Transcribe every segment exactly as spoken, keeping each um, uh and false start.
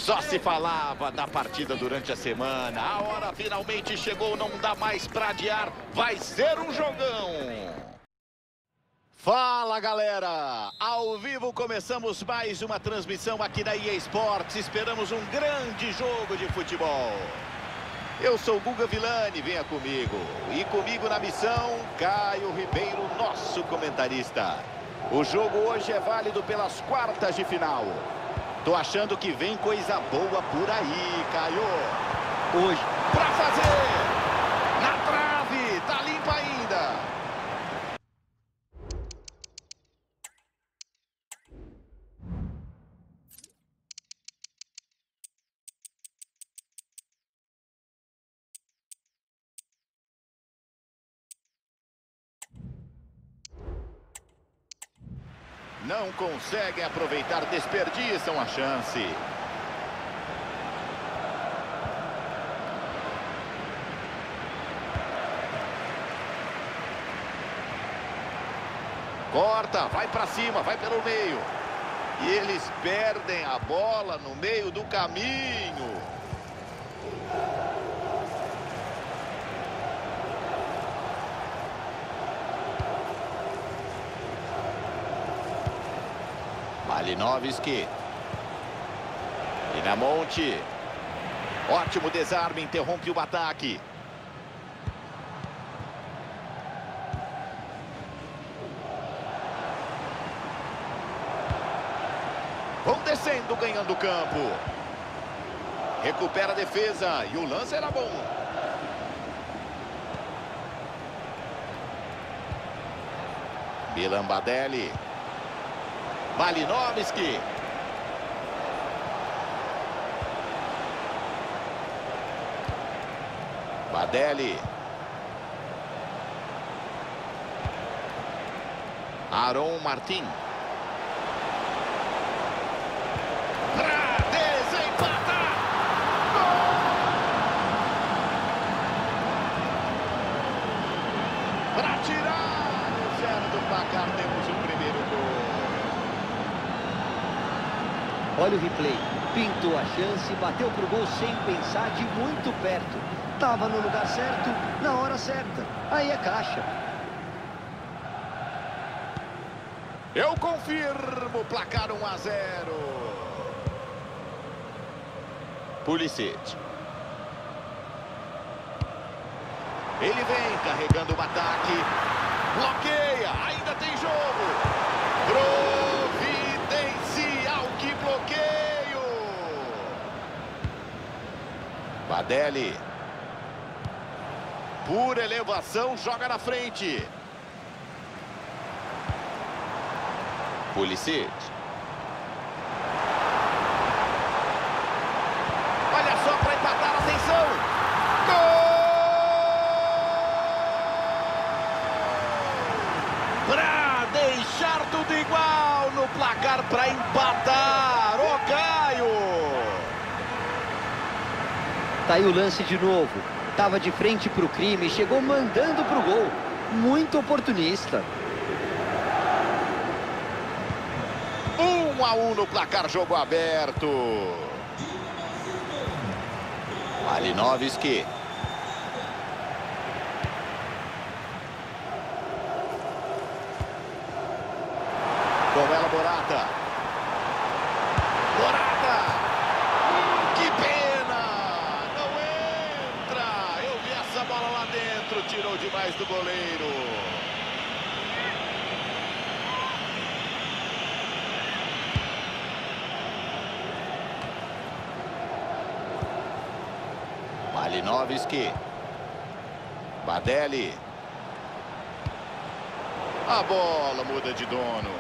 Só se falava da partida durante a semana. A hora finalmente chegou, não dá mais pra adiar. Vai ser um jogão. Fala, galera! Ao vivo começamos mais uma transmissão aqui na E A Sports. Esperamos um grande jogo de futebol. Eu sou o Guga Villani, venha comigo. E comigo na missão, Caio Ribeiro, nosso comentarista. O jogo hoje é válido pelas quartas de final. Tô achando que vem coisa boa por aí, Caio. Hoje, pra fazer! Na trave, tá limpa ainda. Não conseguem aproveitar, desperdiçam a chance. Corta, vai pra cima, vai pelo meio. E eles perdem a bola no meio do caminho. Malinovski. Inamonte. Ótimo desarme, interrompe o ataque. Vão descendo, ganhando o campo. Recupera a defesa e o lance era bom. Milan Badelli. Malinovski. Badelli. Aron Martin. Pra desempatar. Gol! Pra tirar o zero do placar, temos o primeiro gol. olha o replay. Pintou a chance, bateu pro gol sem pensar, de muito perto. Tava no lugar certo, na hora certa. Aí é caixa. Eu confirmo, placar um a zero. Pulisic. Ele vem carregando o ataque. Bloqueia, ainda tem jogo. Providencial, que bloqueio. Badelli. Por elevação, joga na frente. Pulisic. Olha só para empatar, atenção. Gol! Para deixar tudo igual no placar para empatar. Ô, Caio! Tá aí o lance de novo. Tava de frente pro crime, chegou mandando pro gol. Muito oportunista. um a um no placar, jogo aberto. Malinovski. Com ela, Morata. Morata. Que pena. Não entra. Eu vi essa bola lá dentro. Tirou demais do goleiro. Malinovski. Badelli. A bola muda de dono.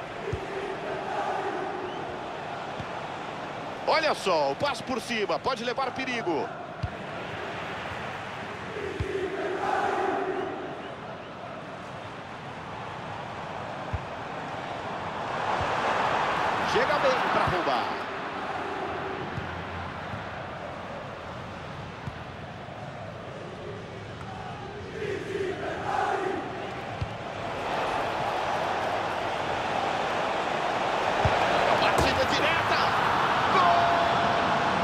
Olha só, o passo por cima, pode levar perigo. Chega bem para roubar. Batida direta. Gol!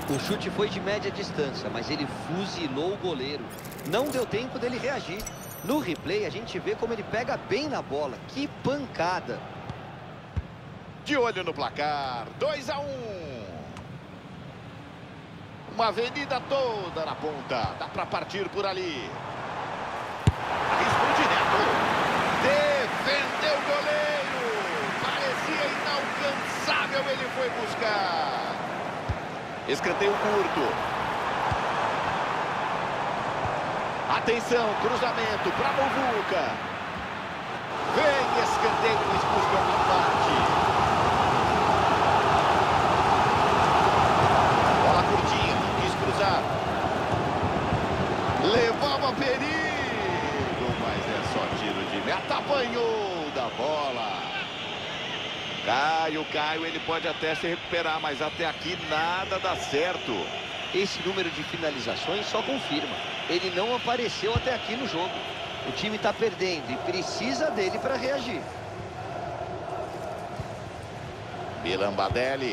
O chute foi de média distância, mas ele fuzilou o goleiro. Não deu tempo dele reagir. No replay, a gente vê como ele pega bem na bola. Que pancada! De olho no placar, dois a um. Uma avenida toda na ponta. Dá para partir por ali. Arriscou direto. Defendeu o goleiro. Parecia inalcançável, ele foi buscar. Escanteio curto. Atenção, cruzamento para Muvuca. Vem escanteio, expulsão na parte. Bola curtinha, não quis cruzar. Levava perigo, mas é só tiro de meta. Apanhou da bola. Caio, Caio, ele pode até se recuperar, mas até aqui nada dá certo. Esse número de finalizações só confirma. Ele não apareceu até aqui no jogo. O time está perdendo e precisa dele para reagir. Milan Badelli.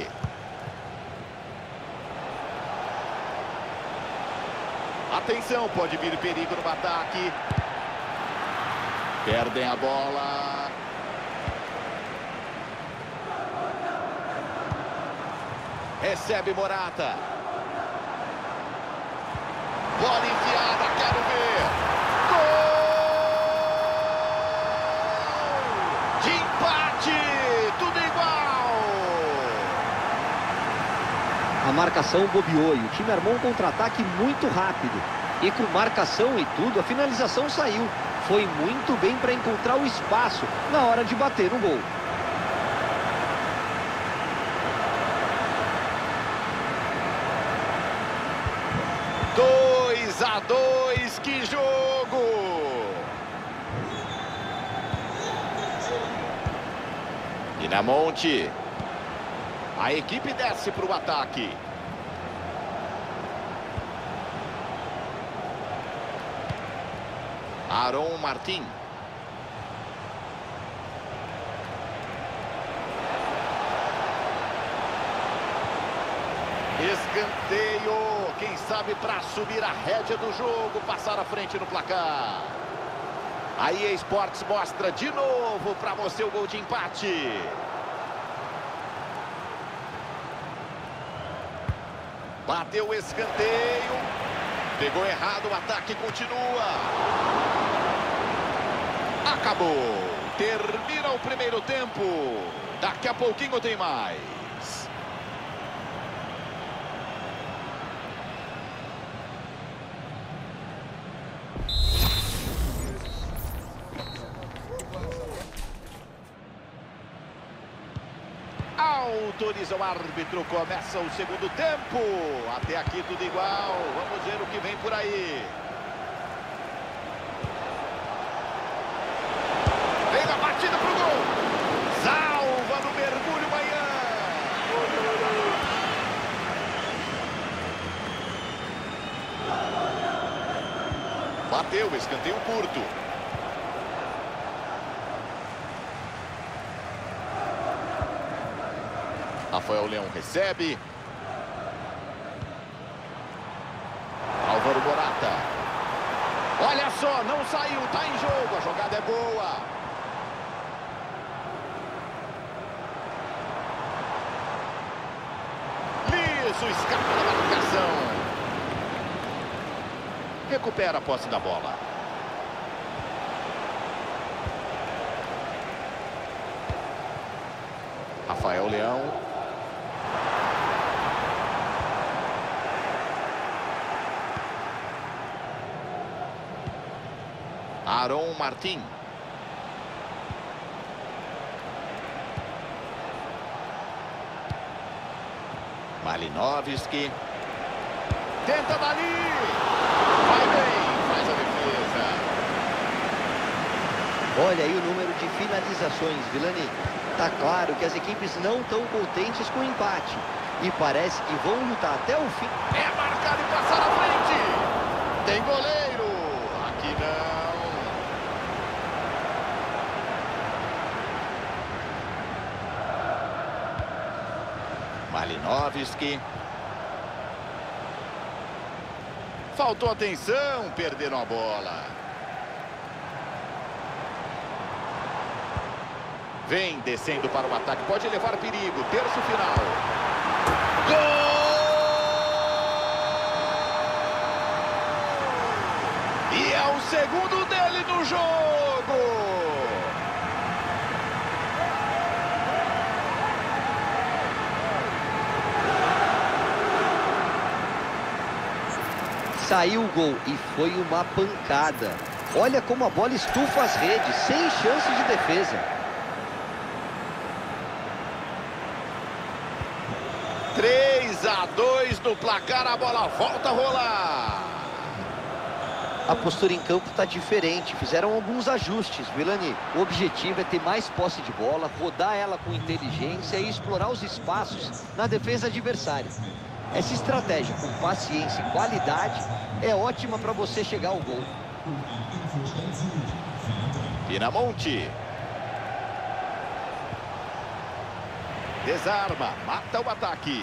Atenção, pode vir perigo no ataque. Perdem a bola. Recebe Morata. Bola enfiada, quero ver. Gol! De empate, tudo igual. A marcação bobeou e o time armou um contra-ataque muito rápido. E com marcação e tudo, a finalização saiu. Foi muito bem para encontrar o espaço na hora de bater no gol. dois a dois, que jogo! Pinamonti. A equipe desce para o ataque. Aron Martin. Escanteio. Quem sabe para subir a rédea do jogo, passar à frente no placar. A E A Sports mostra de novo para você o gol de empate. Bateu o escanteio. Pegou errado, o ataque continua. Acabou. Termina o primeiro tempo. Daqui a pouquinho tem mais. Autoriza o árbitro, começa o segundo tempo. Até aqui tudo igual. Vamos ver o que vem por aí. Vem a batida pro gol. Salva no mergulho manhã. Bateu, escanteio curto. Rafael Leão recebe. Álvaro Morata. Olha só, não saiu, tá em jogo, a jogada é boa. Liso, escapa da marcação. Recupera a posse da bola. Rafael Leão. Aron Martin. Malinovski. Tenta dali. Vai bem, faz a defesa. Olha aí o número de finalizações, Vilani. Tá claro que as equipes não estão contentes com o empate. E parece que vão lutar até o fim. É marcado e passar à frente. Tem goleiro. Aqui não. Malinovski. Faltou atenção, perderam a bola. Vem descendo para o ataque, pode levar perigo. Terço final. Gol! E é o segundo dele no jogo. Saiu o gol e foi uma pancada. Olha como a bola estufa as redes, sem chance de defesa. três a dois no placar, a bola volta a rolar. A postura em campo está diferente, fizeram alguns ajustes, Vilani. O objetivo é ter mais posse de bola, rodar ela com inteligência e explorar os espaços na defesa adversária. Essa estratégia com paciência e qualidade é ótima para você chegar ao gol. Pinamonti. Desarma, mata o ataque.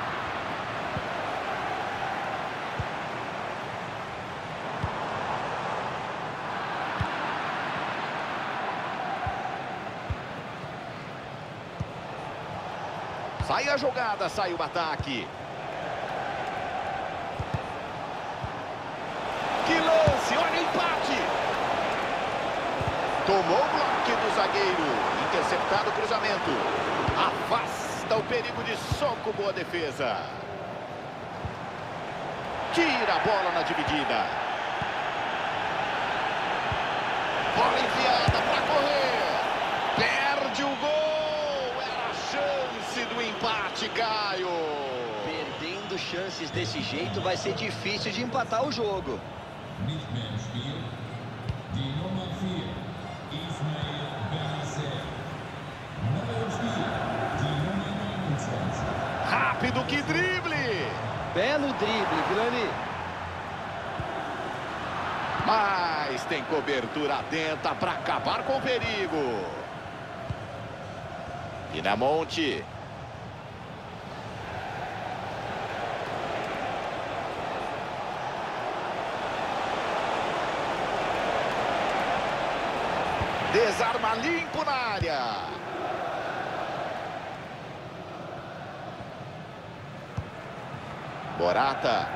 Sai a jogada, sai o ataque. Que lance, olha o empate. Tomou o bloco do zagueiro. Interceptado o cruzamento. Afasta o perigo de soco, boa defesa. Tira a bola na dividida. Bola enfiada para correr. Perde o gol. Era a chance do empate, Caio. Perdendo chances desse jeito vai ser difícil de empatar o jogo. Rápido, que drible! Belo drible, Vilani. Mas tem cobertura atenta para acabar com o perigo. Pinamonti. Desarma limpo na área. Morata.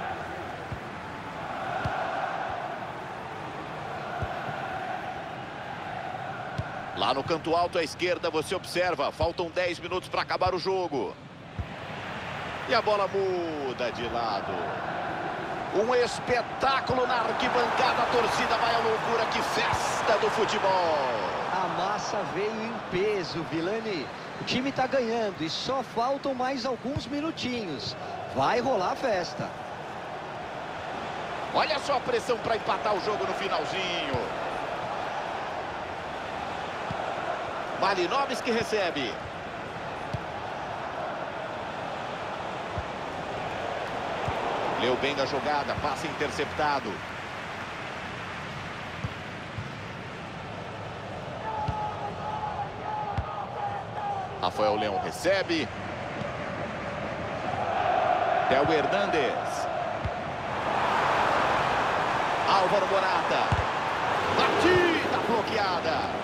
Lá no canto alto à esquerda você observa, faltam dez minutos para acabar o jogo. E a bola muda de lado. Um espetáculo na arquibancada, a torcida vai à loucura, que festa do futebol. A massa veio em peso, Vilani. O time está ganhando e só faltam mais alguns minutinhos. Vai rolar a festa. Olha só a pressão para empatar o jogo no finalzinho. Malinovski recebe. Leu bem a jogada, passe interceptado. Rafael Leão recebe. Theo Hernandes. Álvaro Morata. Batida bloqueada.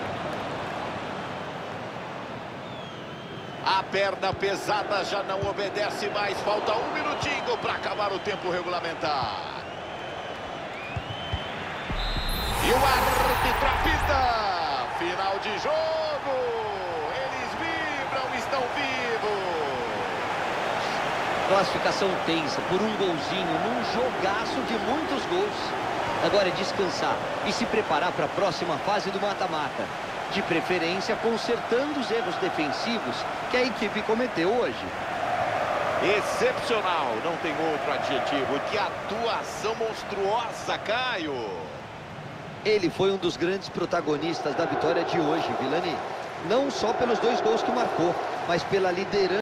A perna pesada já não obedece mais. Falta um minutinho para acabar o tempo regulamentar. E o árbitro apita. Final de jogo. Eles vibram, estão vivos. Classificação tensa por um golzinho num jogaço de muitos gols. Agora é descansar e se preparar para a próxima fase do mata-mata. De preferência, consertando os erros defensivos que a equipe cometeu hoje. Excepcional, não tem outro adjetivo. Que atuação monstruosa, Caio. Ele foi um dos grandes protagonistas da vitória de hoje, Vilani. Não só pelos dois gols que marcou, mas pela liderança.